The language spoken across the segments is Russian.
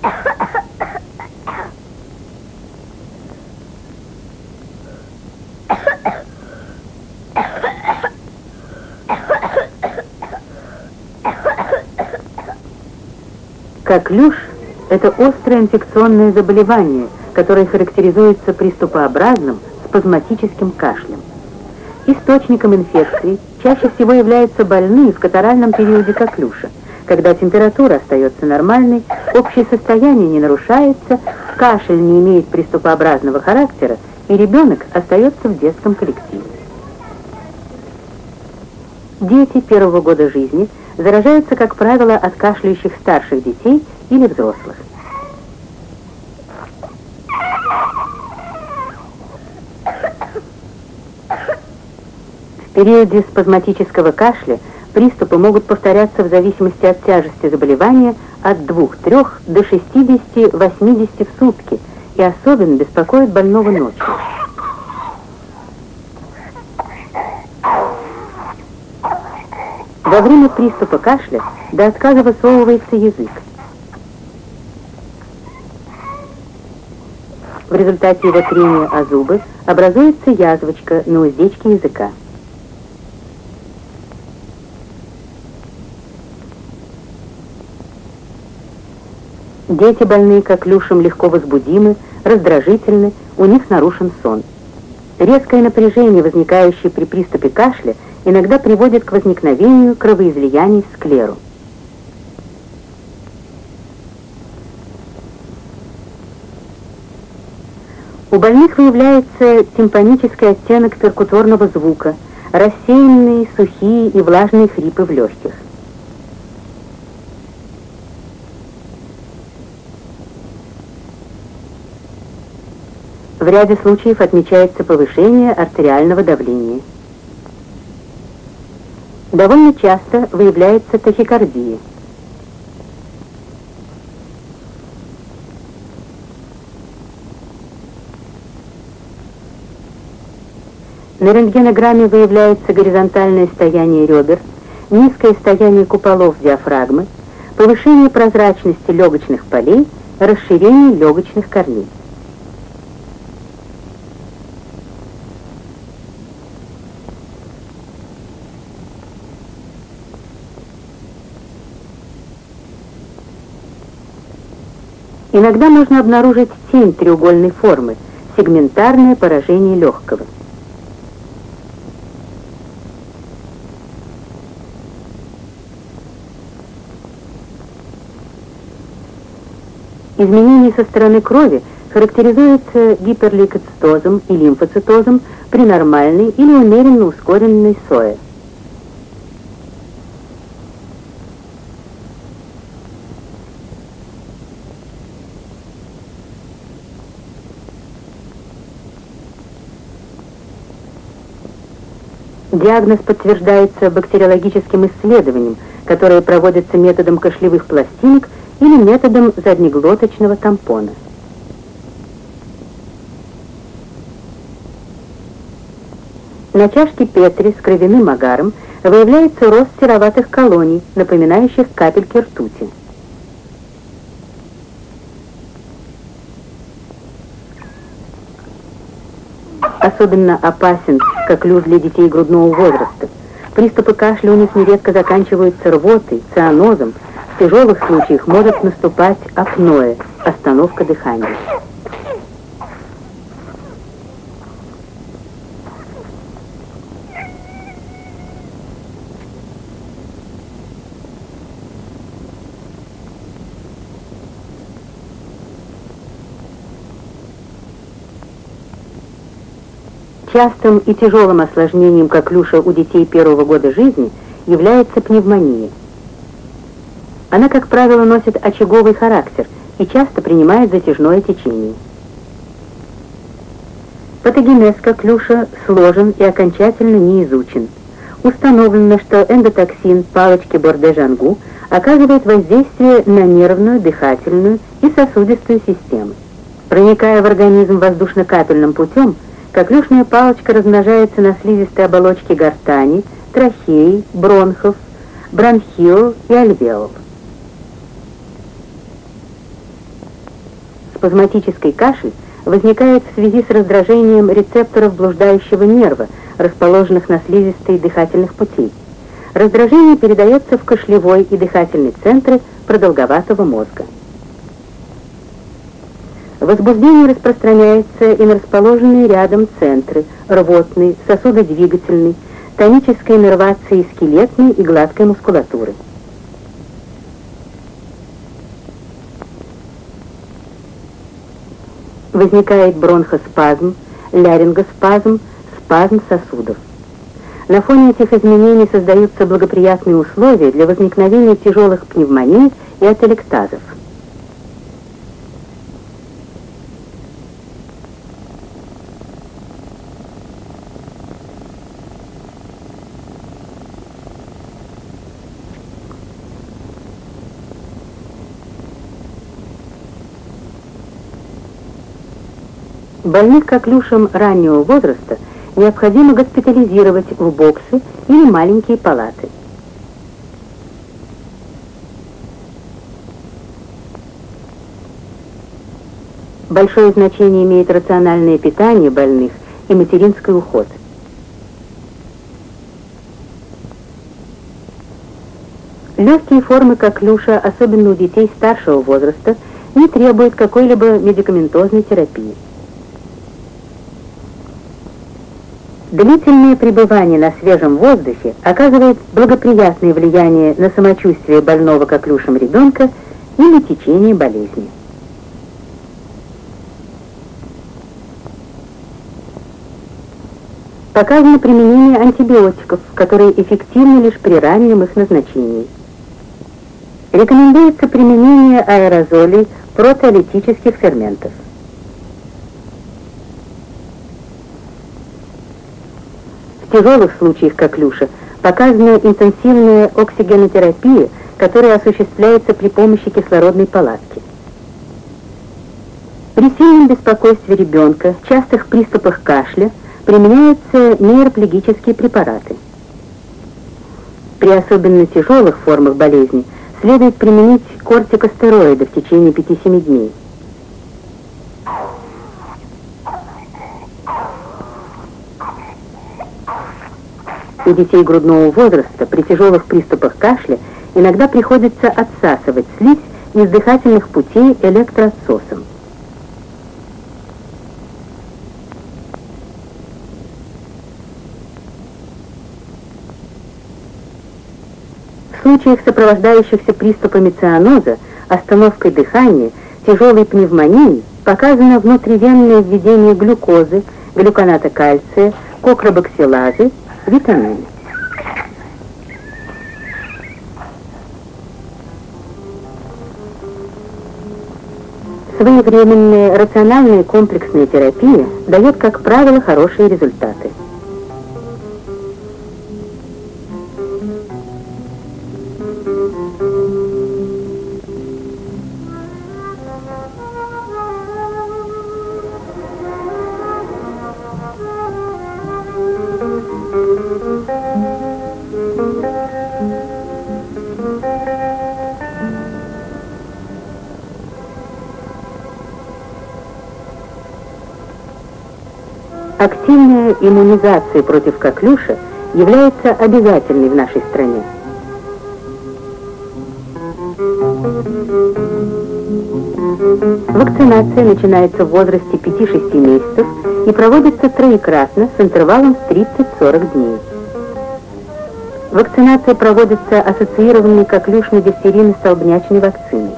Коклюш – это острое инфекционное заболевание, которое характеризуется приступообразным спазматическим кашлем. Источником инфекции чаще всего являются больные в катаральном периоде коклюша, когда температура остается нормальной, общее состояние не нарушается, кашель не имеет приступообразного характера, и ребенок остается в детском коллективе. Дети первого года жизни заражаются, как правило, от кашляющих старших детей или взрослых. В периоде спазматического кашля приступы могут повторяться в зависимости от тяжести заболевания от 2-3 до 60-80 в сутки и особенно беспокоят больного ночью. Во время приступа кашля до отказа высовывается язык. В результате его трения о зубы образуется язвочка на уздечке языка. Дети, больные коклюшем, легко возбудимы, раздражительны, у них нарушен сон. Резкое напряжение, возникающее при приступе кашля, иногда приводит к возникновению кровоизлияний в склеру. У больных выявляется тимпанический оттенок перкуторного звука, рассеянные, сухие и влажные хрипы в легких. В ряде случаев отмечается повышение артериального давления. Довольно часто выявляется тахикардия. На рентгенограмме выявляется горизонтальное стояние ребер, низкое стояние куполов диафрагмы, повышение прозрачности легочных полей, расширение легочных корней. Иногда можно обнаружить тень треугольной формы, сегментарное поражение легкого. Изменения со стороны крови характеризуются гиперлейкоцитозом и лимфоцитозом при нормальной или умеренно ускоренной СОЭ. Диагноз подтверждается бактериологическим исследованием, которое проводится методом кашлевых пластинок или методом заднеглоточного тампона. На чашке Петри с кровяным агаром выявляется рост сероватых колоний, напоминающих капельки ртути. Особенно опасен коклюш для детей грудного возраста. Приступы кашля у них нередко заканчиваются рвотой, цианозом. В тяжелых случаях может наступать апноэ, остановка дыхания. Частым и тяжелым осложнением коклюша у детей первого года жизни является пневмония. Она, как правило, носит очаговый характер и часто принимает затяжное течение. Патогенез коклюша сложен и окончательно не изучен. Установлено, что эндотоксин палочки Борде-Жангу оказывает воздействие на нервную, дыхательную и сосудистую системы. Проникая в организм воздушно-капельным путем, коклюшная палочка размножается на слизистой оболочке гортани, трахеи, бронхов, бронхиол и альвеол. Спазматический кашель возникает в связи с раздражением рецепторов блуждающего нерва, расположенных на слизистой дыхательных путей. Раздражение передается в кашлевой и дыхательный центры продолговатого мозга. Возбуждение распространяется и на расположенные рядом центры рвотной, сосудодвигательной, тонической иннервации скелетной и гладкой мускулатуры. Возникает бронхоспазм, ларингоспазм, спазм сосудов. На фоне этих изменений создаются благоприятные условия для возникновения тяжелых пневмоний и ателектазов. Больных коклюшем раннего возраста необходимо госпитализировать в боксы или маленькие палаты. Большое значение имеет рациональное питание больных и материнский уход. Легкие формы коклюша, особенно у детей старшего возраста, не требуют какой-либо медикаментозной терапии. Длительное пребывание на свежем воздухе оказывает благоприятное влияние на самочувствие больного коклюшем ребенка и на течение болезни. Показано применение антибиотиков, которые эффективны лишь при раннем их назначении. Рекомендуется применение аэрозолей протеолитических ферментов. В тяжелых случаях коклюша показана интенсивная оксигенотерапия, которая осуществляется при помощи кислородной палатки. При сильном беспокойстве ребенка, частых приступах кашля применяются нейроплегические препараты. При особенно тяжелых формах болезни следует применить кортикостероиды в течение 5-7 дней. У детей грудного возраста при тяжелых приступах кашля иногда приходится отсасывать слизь из дыхательных путей электроотсосом. В случаях, сопровождающихся приступами цианоза, остановкой дыхания, тяжелой пневмонией, показано внутривенное введение глюкозы, глюконата кальция, кокробоксилазы, витамины. Своевременная рациональная комплексная терапия дает, как правило, хорошие результаты. Активная иммунизация против коклюша является обязательной в нашей стране. Вакцинация начинается в возрасте 5-6 месяцев и проводится троекратно с интервалом в 30-40 дней. Вакцинация проводится ассоциированной коклюшно-дифтерийно-столбнячной вакциной.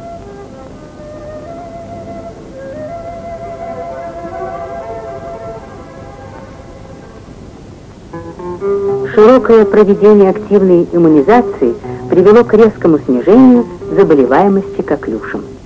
Широкое проведение активной иммунизации привело к резкому снижению заболеваемости коклюшем.